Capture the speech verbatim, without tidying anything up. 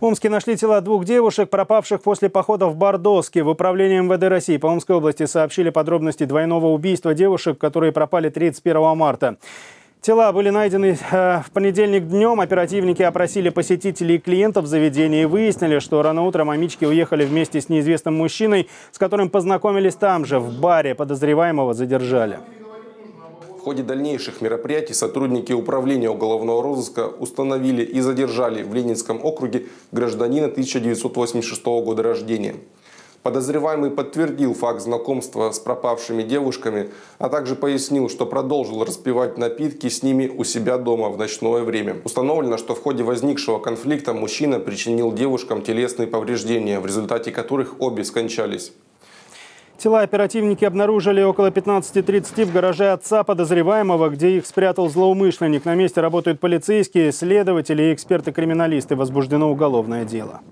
В Омске нашли тела двух девушек, пропавших после похода в Бордоски. В управлении эм вэ дэ России по Омской области сообщили подробности двойного убийства девушек, которые пропали тридцать первого марта. Тела были найдены э, в понедельник днем. Оперативники опросили посетителей и клиентов заведения и выяснили, что рано утром амички уехали вместе с неизвестным мужчиной, с которым познакомились там же, в баре. Подозреваемого задержали. В ходе дальнейших мероприятий сотрудники управления уголовного розыска установили и задержали в Ленинском округе гражданина тысяча девятьсот восемьдесят шестого года рождения. Подозреваемый подтвердил факт знакомства с пропавшими девушками, а также пояснил, что продолжил распивать напитки с ними у себя дома в ночное время. Установлено, что в ходе возникшего конфликта мужчина причинил девушкам телесные повреждения, в результате которых обе скончались. Тела оперативники обнаружили около пятнадцати тридцати в гараже отца подозреваемого, где их спрятал злоумышленник. На месте работают полицейские, следователи и эксперты-криминалисты. Возбуждено уголовное дело.